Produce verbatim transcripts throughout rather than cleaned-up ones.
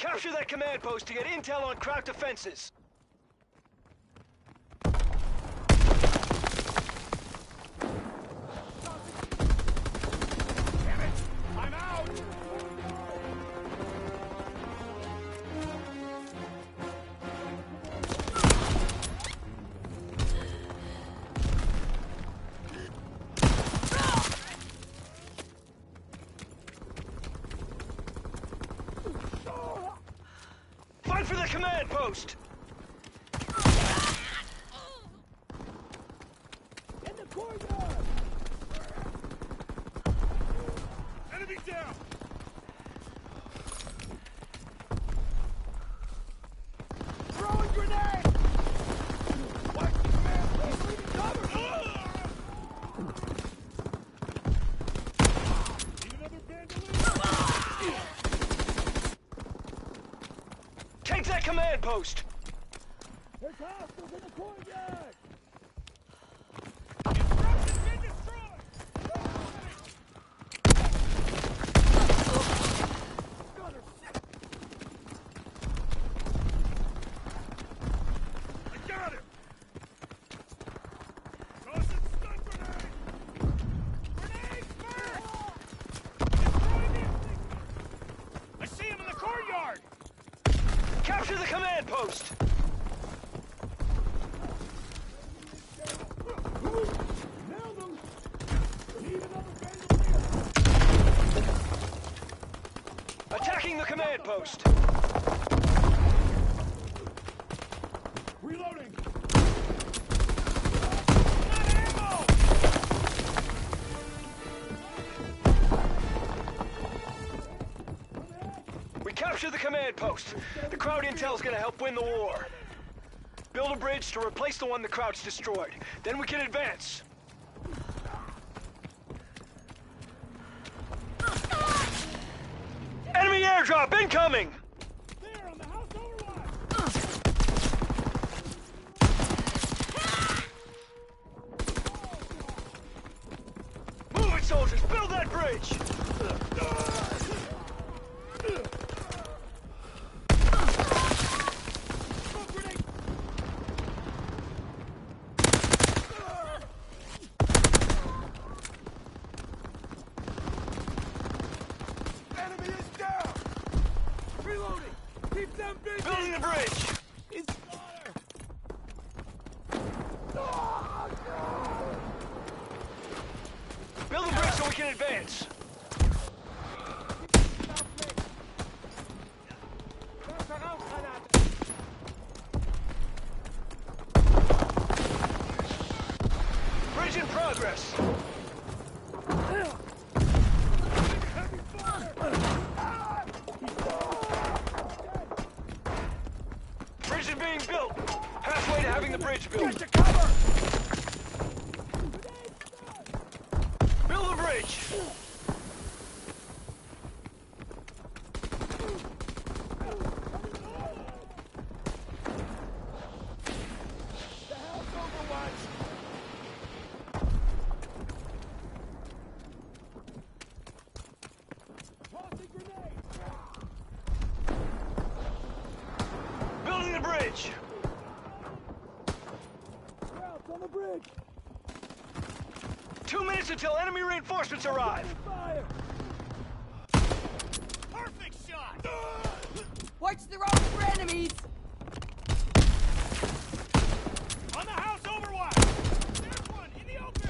Capture that command post to get intel on Kraut defenses. Fight for the command post! In the courtyard! Enemy down! Throwing grenade! Watch the command post! Leaving cover! Need another bandolier! Take that command post! There's hostiles in the courtyard! Construction's been destroyed! I got him! Tossing stun grenade! Grenade first! Destroy the... I see him in the courtyard! Capture the command post! Nailed him! Need another bandolier! Attacking the command post! Reloading! Not ammo! We capture the command post. The Kraut intel's gonna help win the war. Build a bridge to replace the one the Kraut's destroyed. Then we can advance. Enemy airdrop incoming! There on the house overwatch! Move it, soldiers! Build that bridge! Enemy is down! Reloading! Keep them busy! Building the bridge! It's water! Build the bridge so we can advance. Bridge in progress. Bridge is being built. Halfway to having the bridge built. Get to cover! Build the bridge. The house overwatch! Tossing grenade! Building the bridge. Krauts on the bridge! Two minutes until enemy reinforcements arrive. Fire! Perfect shot! Watch the road for enemies! On the house overwatch! There's one in the open!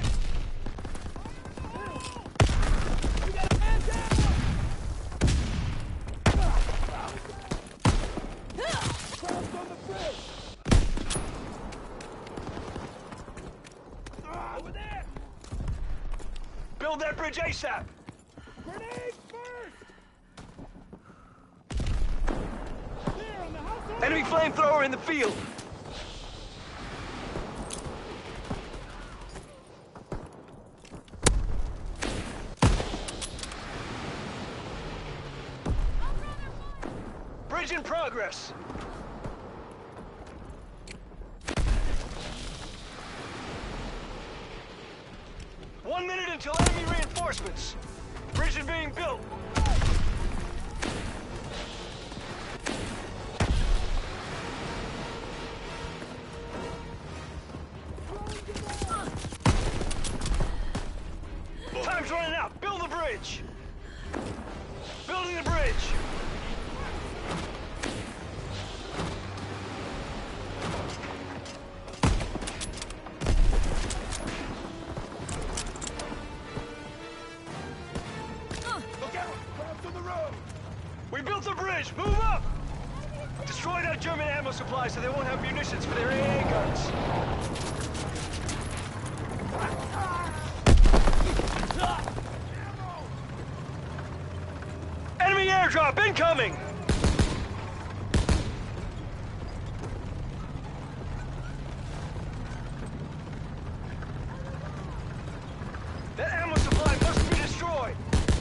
We got a man down! Krauts on the bridge! Ah, over there! Build that bridge ASAP. Grenade first! There on the house overwatch! Enemy flamethrower in the field. Bridge in progress. One minute until enemy reinforcements. Bridge is being built. the bridge! Move up! Destroy that German ammo supply so they won't have munitions for their A A guns. Enemy airdrop incoming! That ammo supply must be destroyed!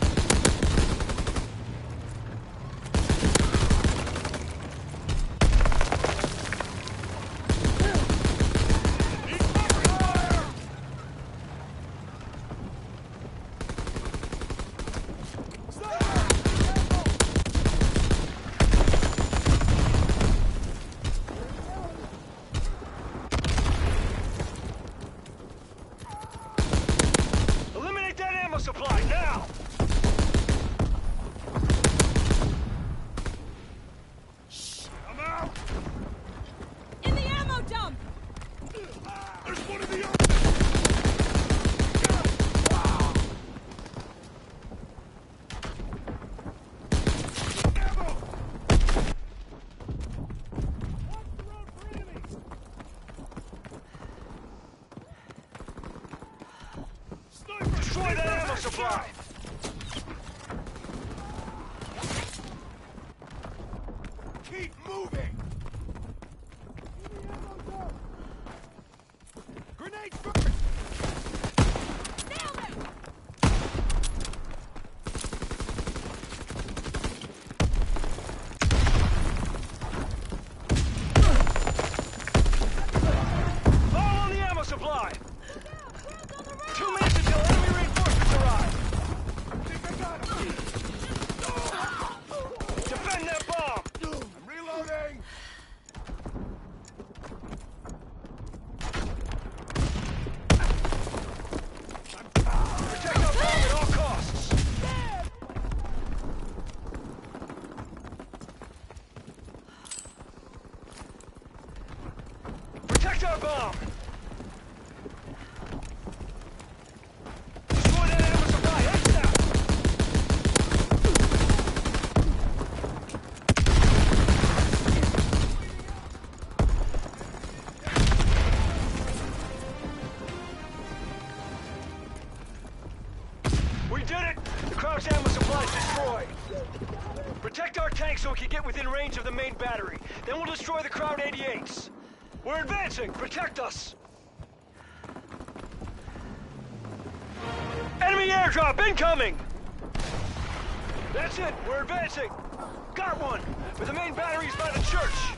Supply now! Shh! I'm out! In the ammo dump! There's one in the open! Ammo! Watch the road for enemies! Sniper! Destroy that ammo supply! Keep moving! Grenade first! Nailed him! All on the ammo supply! Two minutes until enemy reinforcements arrive! I think I got him! Defend that bomb! I'm reloading! Protect our bomb at all costs! Protect our bomb! Destroy that ammo supply! ASAP! We did it! The Kraut's ammo supply is destroyed! Protect our tanks so we can get within range of the main battery. Then we'll destroy the Kraut eighty-eights. We're advancing! Protect us! Enemy airdrop incoming! That's it! We're advancing! Got one! But the main battery is by the church!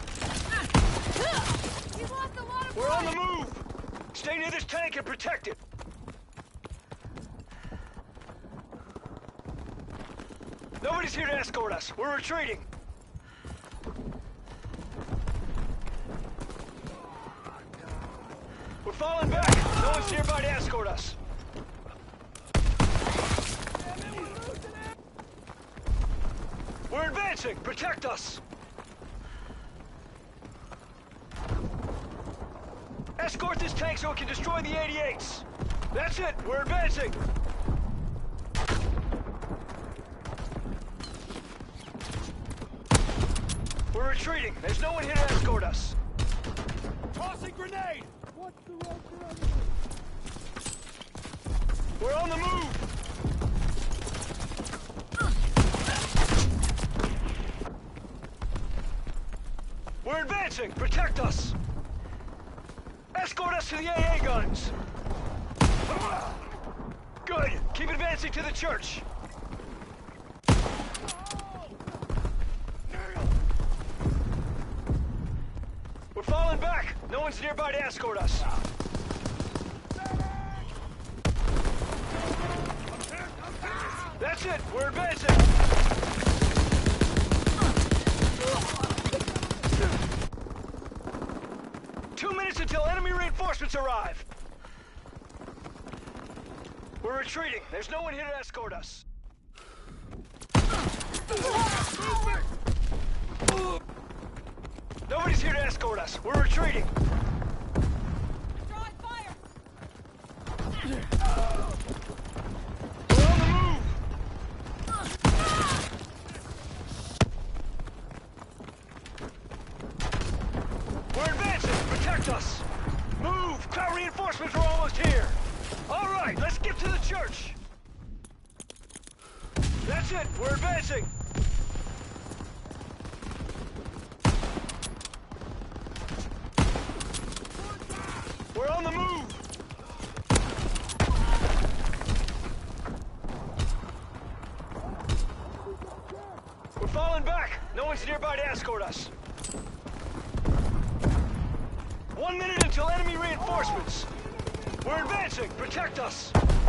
You lost a lot of We're on the blood. move! Stay near this tank and protect it! Nobody's here to escort us. We're retreating. We're falling back. No one's nearby to escort us. We're advancing. Protect us. Escort this tank so it can destroy the eighty-eights. That's it. We're advancing. We're retreating. There's no one here to escort us. Tossing grenade! Watch the road for enemies! We're on the move. We're advancing. Protect us. Escort us to the A A guns. Good. Keep advancing to the church. We're falling back. No one's nearby to escort us. That's it. We're advancing. Two minutes until enemy reinforcements arrive. We're retreating. There's no one here to escort us. Nobody's here to escort us. We're retreating. Drawing fire! We're on the move. us. Move! Crowd reinforcements are almost here. All right, let's get to the church. That's it, we're advancing. We're on the move. We're falling back. No one's nearby to escort us. One minute until enemy reinforcements. We're advancing. Protect us.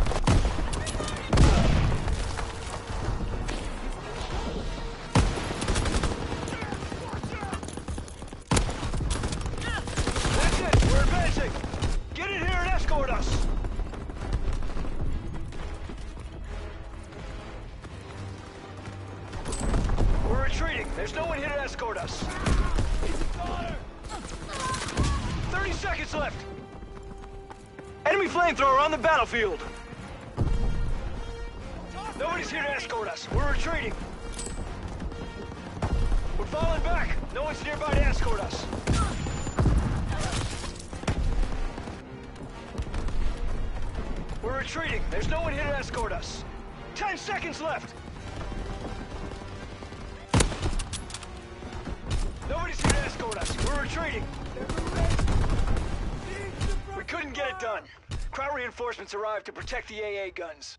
That's it. We're advancing. Get in here and escort us. We're retreating. There's no one here to escort us. thirty seconds left. Enemy flamethrower on the battlefield. Nobody's here to escort us. We're retreating. We're falling back. No one's nearby to escort us. We're retreating. There's no one here to escort us. Ten seconds left. Nobody's here to escort us. We're retreating. We couldn't get it done. Crowd reinforcements arrived to protect the A A guns.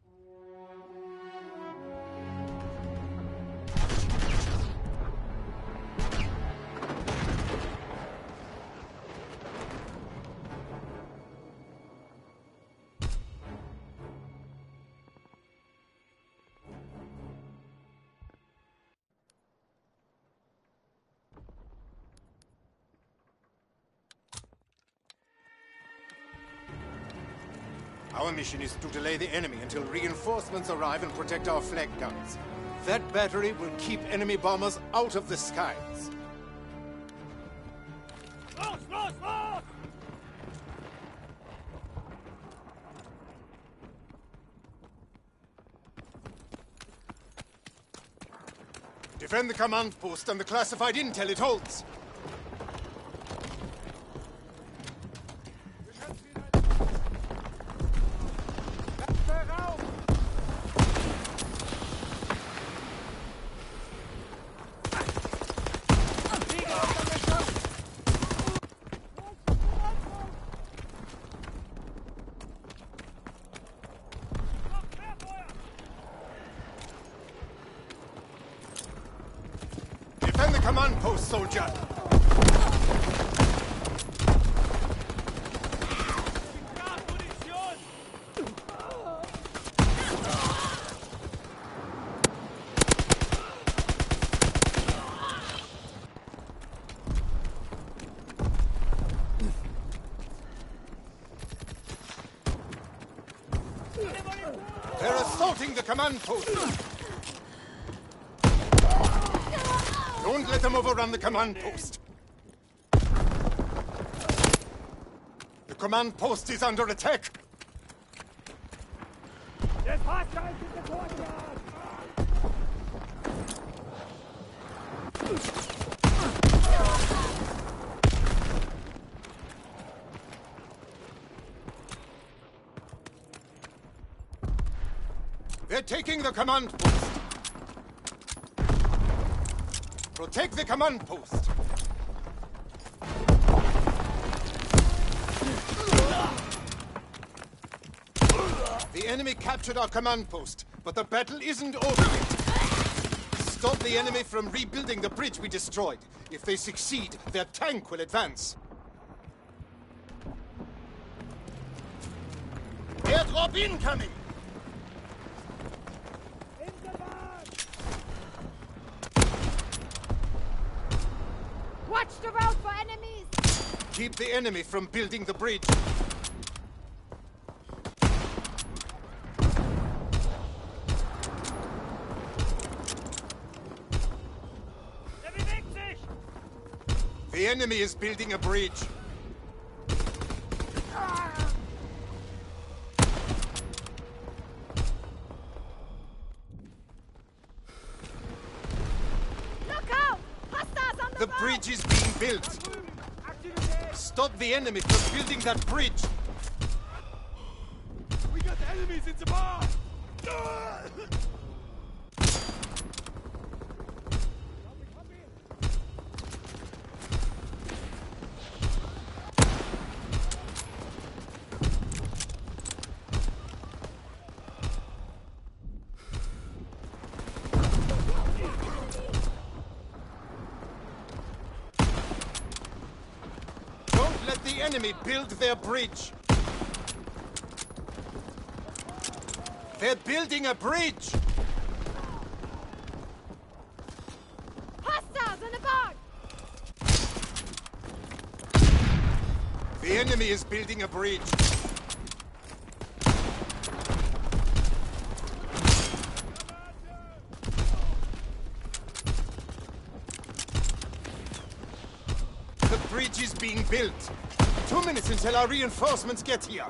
Our mission is to delay the enemy until reinforcements arrive and protect our flag guns. That battery will keep enemy bombers out of the skies. Los, los, los! Defend the command post and the classified intel it holds. Defend the command post, soldier! They're assaulting the command post! Don't let them overrun the command post. The command post is under attack. There's hostiles in the courtyard! They're taking the command post. Protect the command post. The enemy captured our command post, but the battle isn't over yet. Stop the enemy from rebuilding the bridge we destroyed. If they succeed, their tank will advance. Airdrop incoming! Watch the road for enemies! Keep the enemy from building the bridge. The enemy is building a bridge. Look out! Hostiles on the The road! bridge is being built. Aktivität! Stop the enemy from building that bridge! We got the enemies in the bar! Don't let the enemy build their bridge! They're building a bridge! Hostiles in the barn! The enemy is building a bridge. The bridge is being built. Two minutes until our reinforcements get here.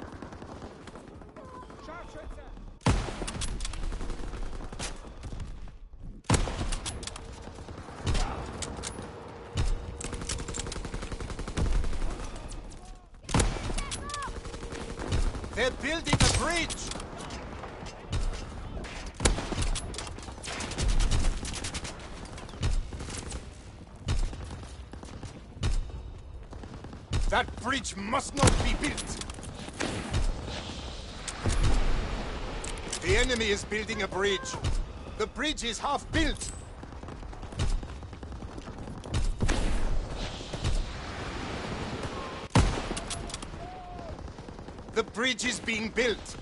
They're building a bridge! That bridge must not be built! The enemy is building a bridge. The bridge is half built! The bridge is being built.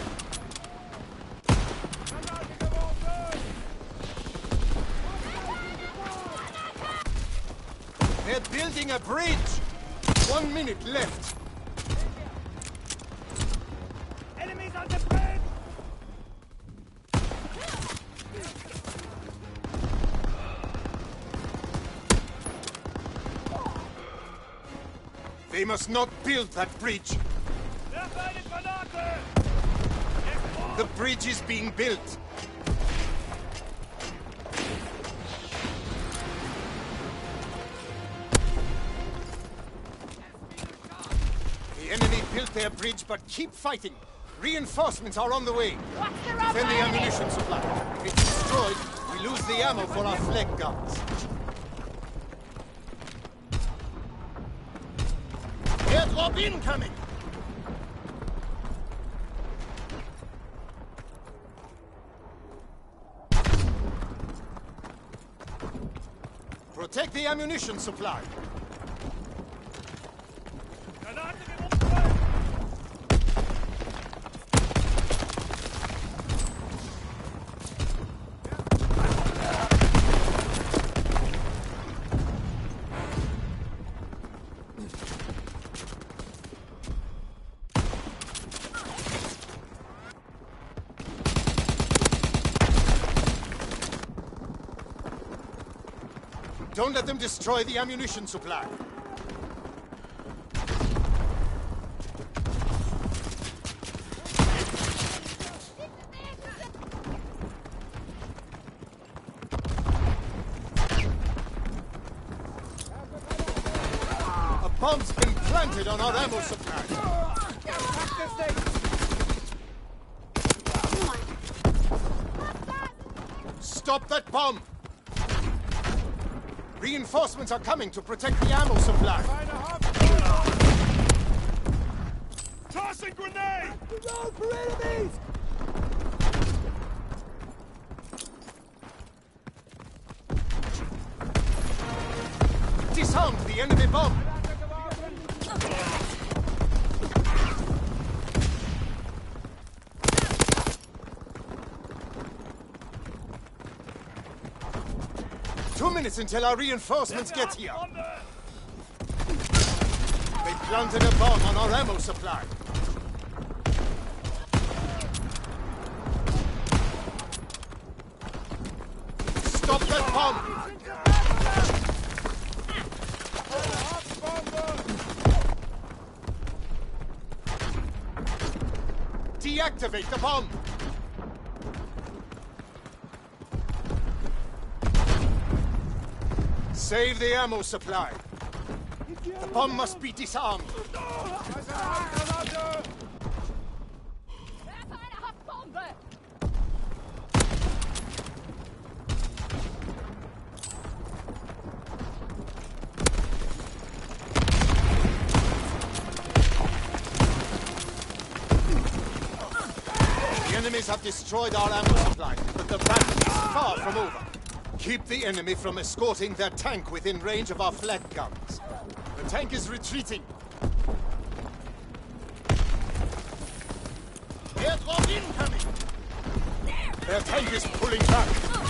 They're building a bridge. One minute left. Enemies on the bridge! They must not build that bridge. The bridge is being built. The enemy built their bridge, but keep fighting. Reinforcements are on the way. Watch the road Defend for the enemy! ammunition supply. If it's destroyed, we lose the ammo for our flag guns. Airdrop incoming! Protect the ammunition supply. Don't let them destroy the ammunition supply. A bomb's been planted on our ammo supply. Stop that bomb! Reinforcements are coming to protect the ammo supply. Tossing grenade! Reload for enemies! Disarmed the enemy bomb! Two minutes until our reinforcements get here. They planted a bomb on our ammo supply. Stop that bomb! Deactivate the bomb! Save the ammo supply. The bomb must be disarmed. Werfe eine Hauptbombe! The enemies have destroyed our ammo supply, but the battle is far from over. Keep the enemy from escorting their tank within range of our flak guns. The tank is retreating. Airdrop incoming! Their tank is pulling back.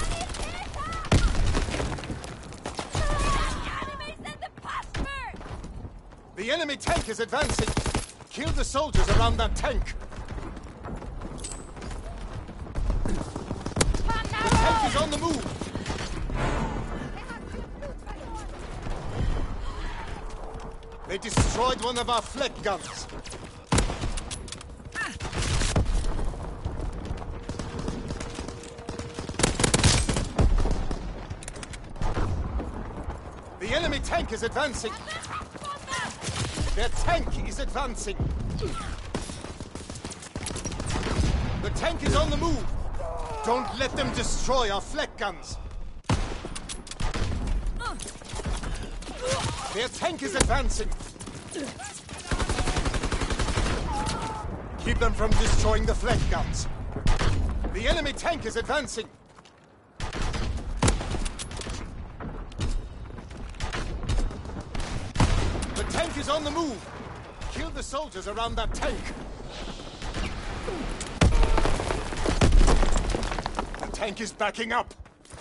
The enemy tank is advancing. Kill the soldiers around that tank. The tank is on the move. They destroyed one of our flak guns. The enemy tank is advancing. Their tank is advancing. The tank is on the move. Don't let them destroy our flak guns. Their tank is advancing. Keep them from destroying the flak guns. The enemy tank is advancing. The tank is on the move. Kill the soldiers around that tank. The tank is backing up.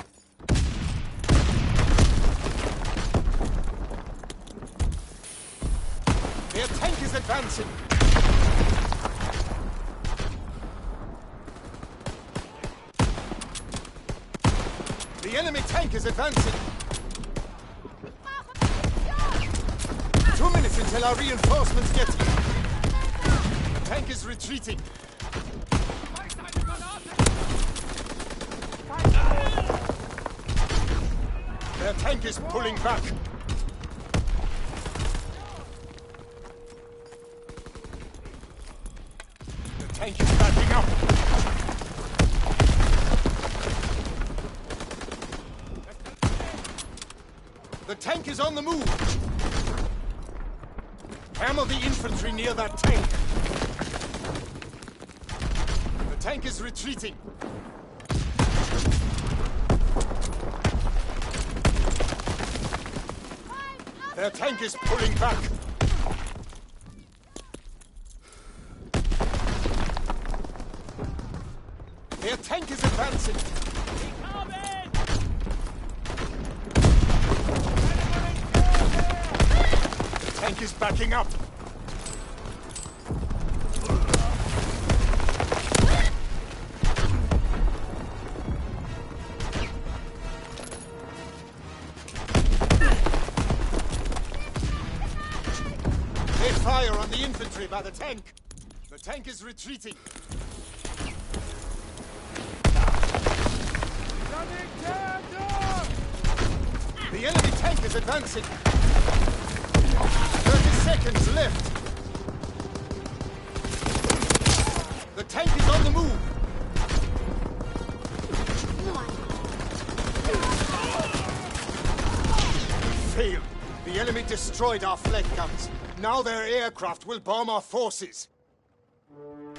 Their tank is advancing. The enemy tank is advancing. Two minutes until our reinforcements get here. The tank is retreating. Their tank is pulling back. The tank is backing up. The tank is on the move. Hammer the infantry near that tank. The tank is retreating. Their tank is pulling back. Their tank is advancing. The tank is backing up. They fire on the infantry by the tank. The tank is retreating. The enemy tank is advancing. Thirty seconds left. The tank is on the move. Failed. The enemy destroyed our flak guns. Now their aircraft will bomb our forces.